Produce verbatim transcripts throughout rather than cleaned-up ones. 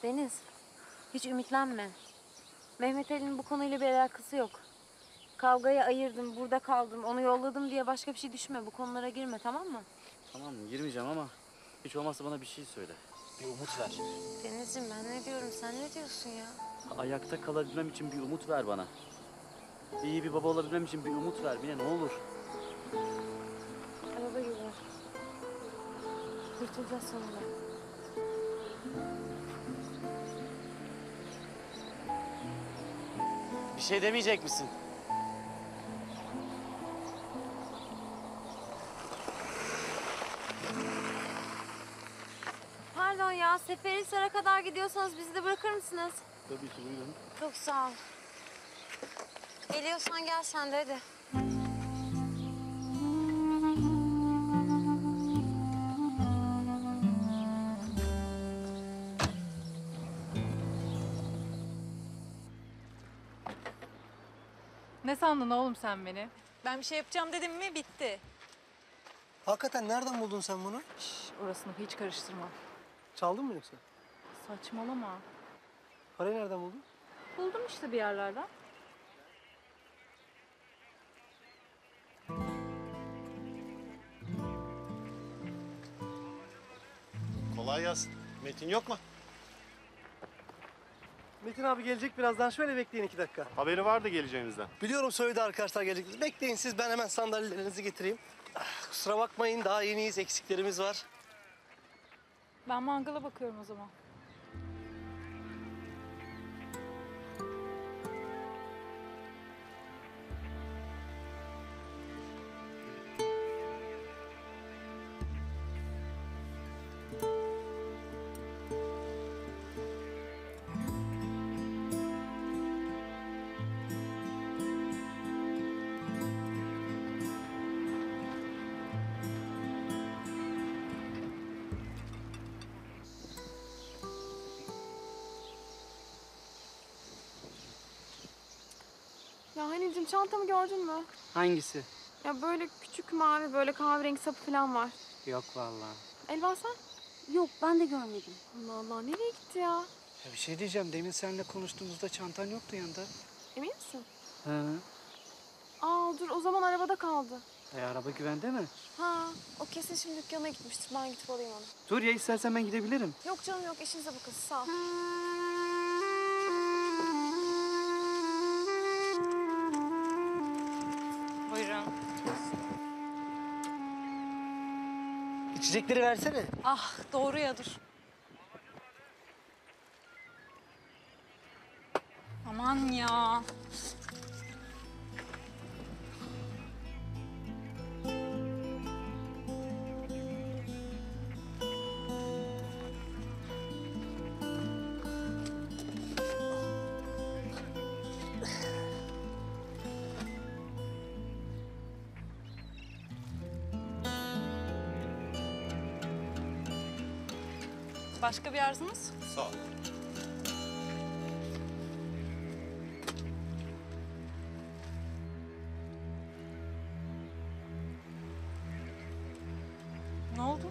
Deniz, hiç ümitlenme. Mehmet Ali'nin bu konuyla bir alakası yok. Kavgayı ayırdım, burada kaldım, onu yolladım diye başka bir şey düşünme. Bu konulara girme, tamam mı? Tamam girmeyeceğim ama hiç olmazsa bana bir şey söyle. Bir umut ver. Denizciğim ben ne diyorum, sen ne diyorsun ya? Ayakta kalabilmem için bir umut ver bana. İyi bir baba olabilmem için bir umut ver Mine, ne olur. Araba geliyor. Kurtulacağız sonunda. Bir şey demeyecek misin? Pardon ya, Seferihisar'a kadar gidiyorsanız bizi de bırakır mısınız? Tabii ki buyurun. Çok sağ ol. Geliyorsan gel sen de hadi. Ne sandın oğlum sen beni? Ben bir şey yapacağım dedim mi bitti. Hakikaten nereden buldun sen bunu? Şş, orasını hiç karıştırma. Çaldın mı yoksa? Saçmalama. Parayı nereden buldun? Buldum işte bir yerlerden. Kolay gelsin. Metin yok mu? Metin abi gelecek birazdan. Şöyle bekleyin iki dakika. Haberi vardı geleceğinizden. Biliyorum söyledi arkadaşlar gelecek. Bekleyin siz, ben hemen sandalyelerinizi getireyim. Ah, kusura bakmayın, daha yeniyiz, eksiklerimiz var. Ben mangala bakıyorum o zaman. Ya Hanicim, çantamı gördün mü? Hangisi? Ya böyle küçük mavi, böyle kahverengi sapı falan var. Yok vallahi. Elvan sen? Yok, ben de görmedim. Allah Allah, nereye gitti ya? Ya bir şey diyeceğim. Demin seninle konuştuğumuzda çantan yoktu yanında. Emin misin? Hı. Aa dur, o zaman arabada kaldı. E araba güvende mi? Ha, o kesin şimdi dükkana gitmiştir. Ben gidip alayım onu. Dur ya, istersen ben gidebilirim. Yok canım yok, işinize bakın. Sağ ol. Buyurun. İçecekleri versene. Ah doğru ya, dur. Aman ya. Başka bir arzunuz? Sağ ol. Ne oldu?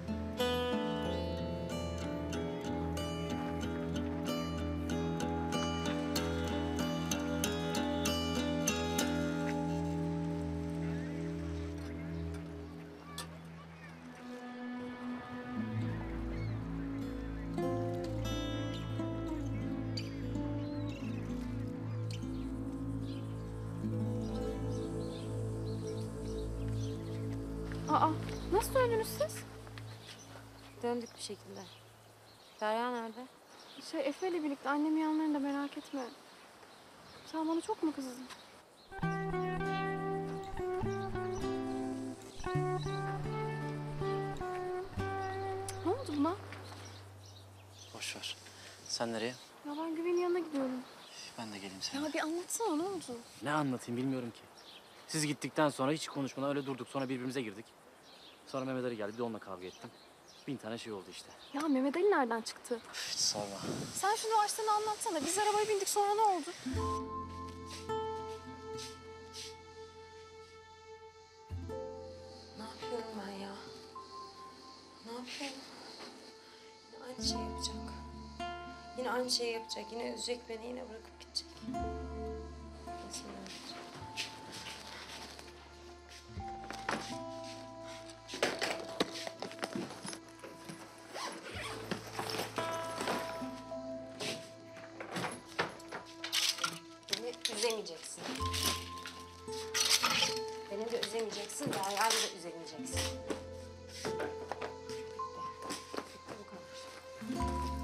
Aa, nasıl döndünüz siz? Döndük bir şekilde. Derya nerede? Şey, Efe ile birlikte annemin yanlarında, merak etme. Sen bana çok mu kızdın? Ne oldu buna? Boş ver. Sen nereye? Ya ben Güven'in yanına gidiyorum. Ben de geleyim seninle. Ya bir anlatsana, ne oldu? Ne anlatayım bilmiyorum ki. Siz gittikten sonra hiç konuşmadan öyle durduk. Sonra birbirimize girdik. Sonra Mehmet Ali geldi. Bir de onunla kavga ettim. Bin tane şey oldu işte. Ya Mehmet Ali nereden çıktı? Hiç sorma. Sen şunu baştan anlatsana. Biz arabaya bindik, sonra ne oldu? Ne yapıyorum ben ya? Ne yapıyorum? Yine aynı şey yapacak. Yine aynı şeyi yapacak. Yine üzecek beni, yine bırakıp gidecek. Kesin öyle. Beni üzemeyeceksin. Beni de üzemeyeceksin, Derya'yı da üzemeyeceksin. Bitti. Bitti bu kadar.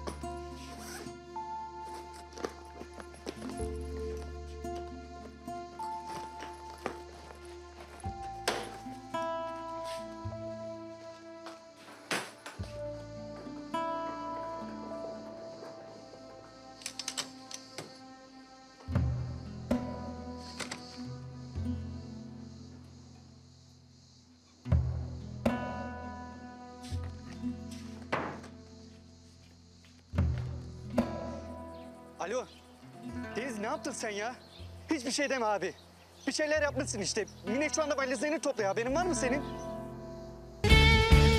Alo. Deniz ne yaptın sen ya? Hiçbir şey deme abi. Bir şeyler yapmışsın işte. Mine şu anda valizlerini topluyor. Haberin var mı senin?